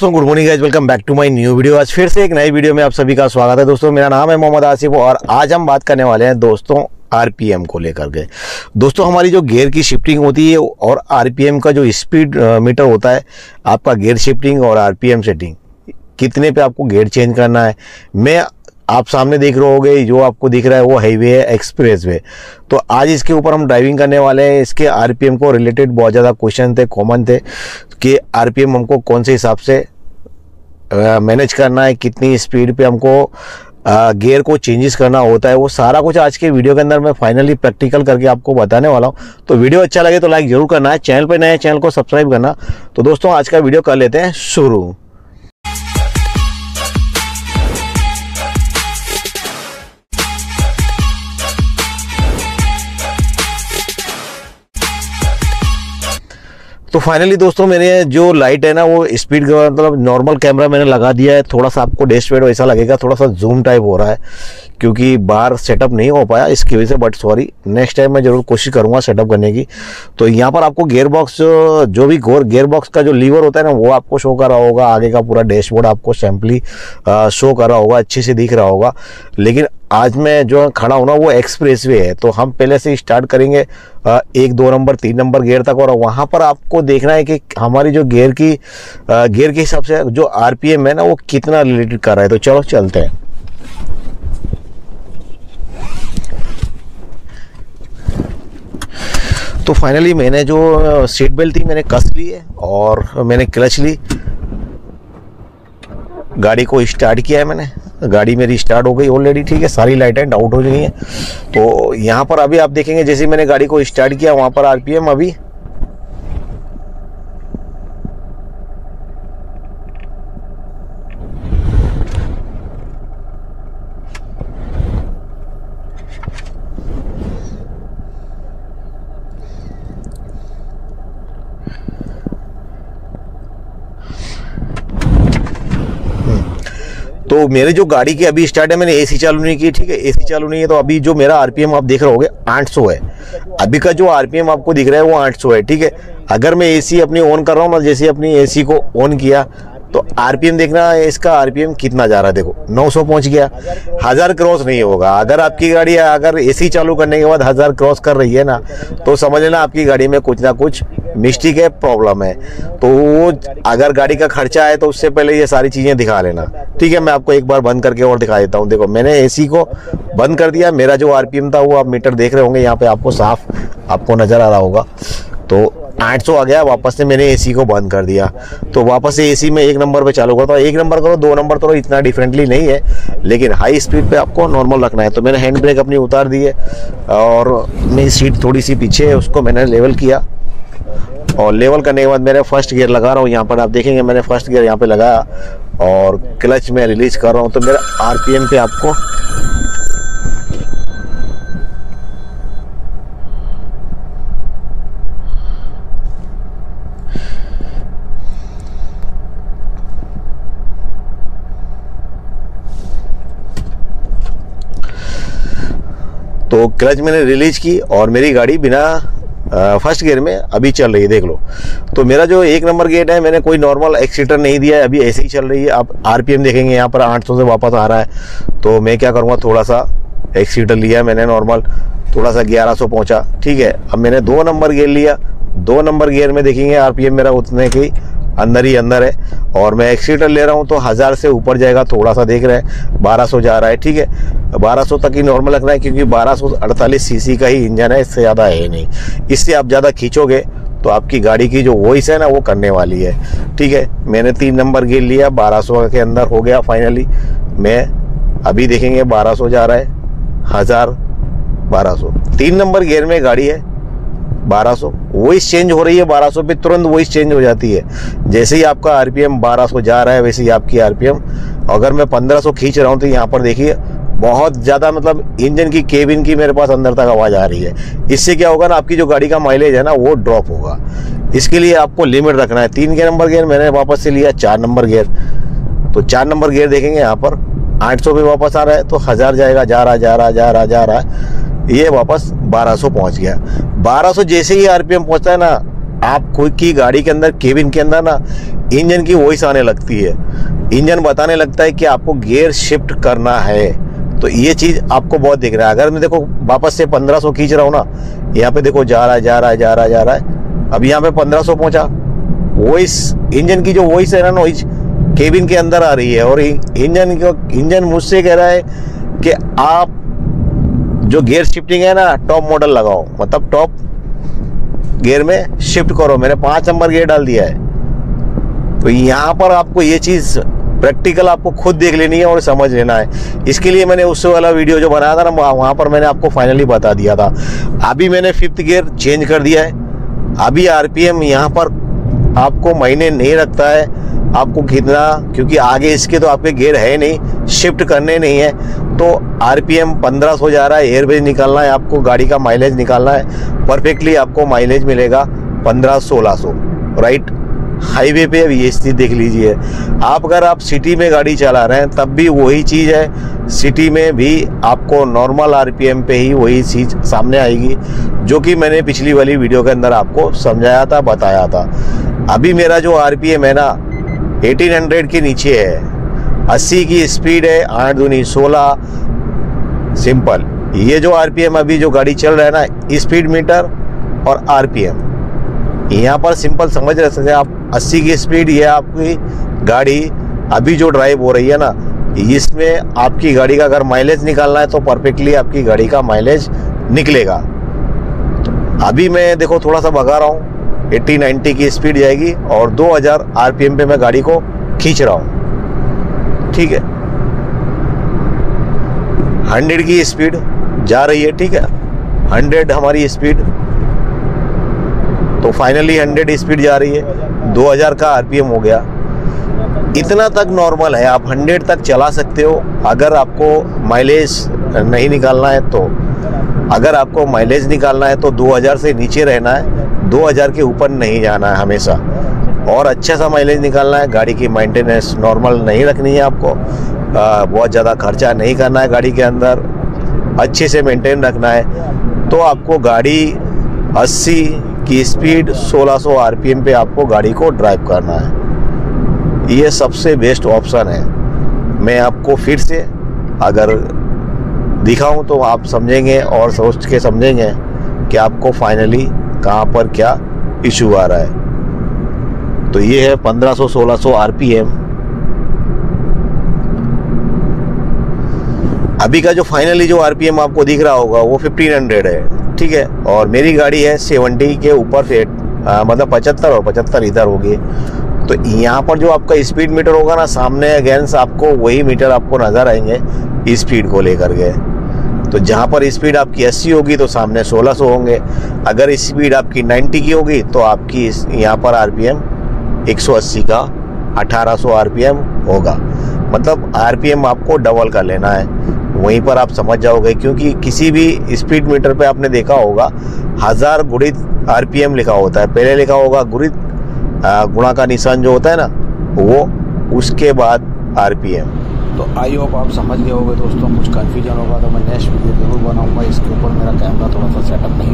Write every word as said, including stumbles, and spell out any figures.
दोस्तों good morning guys, welcome back to my new video. आज फिर से एक नई वीडियो में आप सभी का स्वागत है। दोस्तों मेरा नाम है मोहम्मद आसिफ और आज हम बात करने वाले हैं दोस्तों आरपीएम को लेकर के। दोस्तों हमारी जो गियर की शिफ्टिंग होती है और आरपीएम का जो स्पीड मीटर होता है, आपका गियर शिफ्टिंग और आरपीएम सेटिंग कितने पे आपको गियर चेंज करना है। मैं आप सामने देख रहे होगे, जो आपको दिख रहा है वो हाईवे है, एक्सप्रेस वे। तो आज इसके ऊपर हम ड्राइविंग करने वाले हैं। इसके आरपीएम को रिलेटेड बहुत ज़्यादा क्वेश्चन थे, कॉमन थे कि आरपीएम हमको कौन से हिसाब से मैनेज करना है, कितनी स्पीड पे हमको गियर को चेंजेस करना होता है। वो सारा कुछ आज के वीडियो के अंदर मैं फाइनली प्रैक्टिकल करके आपको बताने वाला हूँ। तो वीडियो अच्छा लगे तो लाइक जरूर करना है, चैनल पर नए चैनल को सब्सक्राइब करना। तो दोस्तों आज का वीडियो कर लेते हैं शुरू। तो फाइनली दोस्तों मेरे जो लाइट है ना, वो स्पीड का मतलब नॉर्मल कैमरा मैंने लगा दिया है। थोड़ा सा आपको डैशबोर्ड वैसा लगेगा, थोड़ा सा जूम टाइप हो रहा है क्योंकि बाहर सेटअप नहीं हो पाया इसकी वजह से, बट सॉरी, नेक्स्ट टाइम मैं जरूर कोशिश करूंगा सेटअप करने की। तो यहाँ पर आपको गियर बॉक्स जो भी गियर बॉक्स का जो लीवर होता है ना, वो आपको शो कर रहा होगा। आगे का पूरा डैशबोर्ड आपको सैम्पली शो कर रहा होगा, अच्छे से दिख रहा होगा। लेकिन आज मैं जो खड़ा हूँ ना, वो एक्सप्रेस वे है, तो हम पहले से स्टार्ट करेंगे एक दो नंबर तीन नंबर गियर तक। और वहाँ पर आपको देखना है कि हमारी जो गियर की गियर के हिसाब से जो आरपीएम है ना, वो कितना रिलेटेड कर रहा है। तो चलो चलते हैं। तो फाइनली मैंने जो सीट बेल्ट थी मैंने कस ली है और मैंने क्लच ली, गाड़ी को स्टार्ट किया है मैंने। गाड़ी मेरी स्टार्ट हो गई ऑलरेडी, ठीक है, सारी लाइटें आउट हो गई हैं। तो यहाँ पर अभी आप देखेंगे जैसे मैंने गाड़ी को स्टार्ट किया, वहाँ पर आरपीएम अभी तो मेरे जो गाड़ी की अभी स्टार्ट है, मैंने एसी चालू नहीं की, ठीक है, एसी चालू नहीं है। तो अभी जो मेरा आरपीएम आप देख रहे होगे आठ सौ है। अभी का जो आरपीएम आपको दिख रहा है वो आठ सौ है, ठीक है। अगर मैं एसी अपनी ऑन कर रहा हूँ, जैसे अपनी एसी को ऑन किया तो आरपीएम देखना है इसका, आरपीएम कितना जा रहा है। देखो नौ सौ पहुंच गया, हजार क्रॉस नहीं होगा। अगर आपकी गाड़ी अगर एसी चालू करने के बाद हजार क्रॉस कर रही है ना, तो समझ लेना आपकी गाड़ी में कुछ ना कुछ मिस्टेक है, प्रॉब्लम है। तो वो अगर गाड़ी का खर्चा है तो उससे पहले ये सारी चीजें दिखा लेना, ठीक है। मैं आपको एक बार बंद करके और दिखा देता हूँ। देखो मैंने एसी को बंद कर दिया, मेरा जो आरपीएम था वो आप मीटर देख रहे होंगे, यहाँ पे आपको साफ आपको नजर आ रहा होगा। तो आठ सौ आ गया, वापस से मैंने एसी को बंद कर दिया। तो वापस से एसी में एक नंबर पे चालू करता हूँ। एक नंबर करो दो नंबर तो इतना डिफरेंटली नहीं है, लेकिन हाई स्पीड पे आपको नॉर्मल रखना है। तो मैंने हैंड ब्रेक अपनी उतार दी है और मेरी सीट थोड़ी सी पीछे है, उसको मैंने लेवल किया। और लेवल करने के बाद मेरे फर्स्ट गियर लगा रहा हूँ। यहाँ पर आप देखेंगे मैंने फर्स्ट गियर यहाँ पे लगाया और क्लच में रिलीज कर रहा हूँ। तो मेरा आरपीएम पे आपको तो क्लच मैंने रिलीज की और मेरी गाड़ी बिना फर्स्ट गियर में अभी चल रही है, देख लो। तो मेरा जो एक नंबर गेट है, मैंने कोई नॉर्मल एक्सीटर नहीं दिया है, अभी ऐसे ही चल रही है। आप आरपीएम देखेंगे यहाँ पर आठ सौ से वापस आ रहा है। तो मैं क्या करूँगा, थोड़ा सा एक्सीटर लिया मैंने नॉर्मल, थोड़ा सा ग्यारह सौ पहुँचा, ठीक है। अब मैंने दो नंबर गियर लिया, दो नंबर गियर में देखेंगे आरपीएम मेरा उतने की अंदर ही अंदर है। और मैं एक्सीटर ले रहा हूँ तो हजार से ऊपर जाएगा, थोड़ा सा देख रहे हैं बारह सौ जा रहा है, ठीक है। बारह सौ तक ही नॉर्मल रखना है क्योंकि बारह सौ अड़तालीस सीसी का ही इंजन है, इससे ज़्यादा है नहीं। इससे आप ज़्यादा खींचोगे तो आपकी गाड़ी की जो वॉइस है ना, वो करने वाली है, ठीक है। मैंने तीन नंबर गियर लिया, बारह सौ के अंदर हो गया फाइनली। मैं अभी देखेंगे बारह सौ जा रहा है, हजार बारह सौ तीन नंबर गियर में गाड़ी है, बारह सौ वॉइस चेंज हो रही है। बारह सौ पे तुरंत वॉइस चेंज हो जाती है। जैसे ही आपका आरपीएम बारह सौ जा रहा है, वैसे ही आपकी आरपीएम, अगर मैं पंद्रह सौ खींच रहा हूँ तो यहाँ पर देखिए बहुत ज़्यादा मतलब इंजन की केबिन की मेरे पास अंदर तक आवाज़ आ रही है। इससे क्या होगा ना, आपकी जो गाड़ी का माइलेज है ना, वो ड्रॉप होगा। इसके लिए आपको लिमिट रखना है। तीन के नंबर गियर मैंने वापस से लिया चार नंबर गियर। तो चार नंबर गियर देखेंगे यहाँ पर आठ सौ पे वापस आ रहा है, तो हजार जाएगा, जा रहा जा रहा जा रहा जा रहा है, ये वापस बारह सौ पहुंच गया। बारह सौ जैसे ही आरपीएम पहुंचता है ना, आप खुद की गाड़ी के अंदर केबिन के अंदर ना इंजन की वॉइस आने लगती है, इंजन बताने लगता है कि आपको गियर शिफ्ट करना है। तो ये चीज़ आपको बहुत दिख रहा है। अगर मैं देखो वापस से पंद्रह सौ खींच रहा हूँ ना, यहाँ पे देखो जा रहा है जा रहा है जा रहा है जा रहा है, अब यहाँ पे पंद्रह सौ पहुंचा। वॉइस, इंजन की जो वॉइस है ना, नॉइज केबिन के अंदर आ रही है और इंजन को इंजन मुझसे कह रहा है कि आप जो गियर शिफ्टिंग है ना, टॉप मॉडल लगाओ, मतलब टॉप गियर में शिफ्ट करो। मैंने पांच नंबर गियर डाल दिया है। तो यहाँ पर आपको ये चीज़ प्रैक्टिकल आपको खुद देख लेनी है और समझ लेना है। इसके लिए मैंने उससे वाला वीडियो जो बनाया था ना, वहाँ पर मैंने आपको फाइनली बता दिया था। अभी मैंने फिफ्थ गियर चेंज कर दिया है। अभी आरपीएम यहाँ पर आपको महीने नहीं रखता है आपको कितना, क्योंकि आगे इसके तो आपके गियर है नहीं, शिफ्ट करने नहीं है। तो आरपीएम पंद्रह सौ जा रहा है, एयरबैग निकालना है आपको, गाड़ी का माइलेज निकालना है। परफेक्टली आपको माइलेज मिलेगा पंद्रह सोलह सौ, राइट। हाईवे पे अब ये स्थिति देख लीजिए आप। अगर आप सिटी में गाड़ी चला रहे हैं तब भी वही चीज़ है, सिटी में भी आपको नॉर्मल आरपीएम पे ही वही चीज़ सामने आएगी, जो कि मैंने पिछली वाली वीडियो के अंदर आपको समझाया था, बताया था। अभी मेरा जो आरपीएम है ना अठारह सौ के नीचे है, अस्सी की स्पीड है, आठ दूनी सोलह, सिंपल। ये जो आरपीएम अभी जो गाड़ी चल रहा है ना, स्पीड मीटर और आरपीएम, यहाँ पर सिंपल समझ रहे सकते हैं आप। अस्सी की स्पीड, ये आपकी गाड़ी अभी जो ड्राइव हो रही है ना, इसमें आपकी गाड़ी का अगर माइलेज निकालना है तो परफेक्टली आपकी गाड़ी का माइलेज निकलेगा। तो अभी मैं देखो थोड़ा सा भगा रहा हूँ, अस्सी नब्बे की स्पीड जाएगी और दो हज़ार आरपीएम पे मैं गाड़ी को खींच रहा हूँ, ठीक है। सौ की स्पीड जा रही है, ठीक है, सौ हमारी स्पीड, तो फाइनली सौ स्पीड जा रही है, दो हज़ार का आरपीएम हो गया। इतना तक नॉर्मल है, आप सौ तक चला सकते हो। अगर आपको माइलेज नहीं निकालना है तो, अगर आपको माइलेज निकालना है तो दो हज़ार से नीचे रहना है, दो हज़ार के ऊपर नहीं जाना है हमेशा। और अच्छा सा माइलेज निकालना है, गाड़ी की मेंटेनेंस नॉर्मल नहीं रखनी है आपको, आ, बहुत ज़्यादा खर्चा नहीं करना है गाड़ी के अंदर, अच्छे से मेंटेन रखना है। तो आपको गाड़ी अस्सी की स्पीड सोलह सौ आरपीएम पे आपको गाड़ी को ड्राइव करना है। ये सबसे बेस्ट ऑप्शन है। मैं आपको फिर से अगर दिखाऊं तो आप समझेंगे और सोच के समझेंगे कि आपको फाइनली कहाँ पर क्या इशू आ रहा है। तो ये है पंद्रह सौ सोलह सौ आरपीएम। अभी का जो फाइनली जो आरपीएम आपको दिख रहा होगा वो पंद्रह सौ है, ठीक है। और मेरी गाड़ी है सत्तर के ऊपर से, आ, मतलब पचहत्तर और पचहत्तर इधर होगी। तो यहाँ पर जो आपका स्पीड मीटर होगा ना, सामने अगेंस्ट आपको वही मीटर आपको नजर आएंगे स्पीड को लेकर के। तो जहाँ पर स्पीड आपकी अस्सी होगी तो सामने सोलह सौ होंगे। अगर स्पीड आपकी नब्बे की होगी तो आपकी यहाँ पर आरपीएम एक सौ अस्सी का अठारह सौ आरपीएम होगा। मतलब आरपीएम आपको डबल कर लेना है, वहीं पर आप समझ जाओगे। क्योंकि किसी भी स्पीड मीटर पे आपने देखा होगा हजार गुणित आरपीएम लिखा होता है, पहले लिखा होगा गुणित गुणा का निशान जो होता है ना वो, उसके बाद आरपीएम। तो आई होप आप समझ गए होगे दोस्तों। कुछ कन्फ्यूजन होगा तो मैं नेक्स्ट वीडियो जरूर बनाऊंगा। इसके ऊपर मेरा कैमरा थोड़ा सा सेटअप नहीं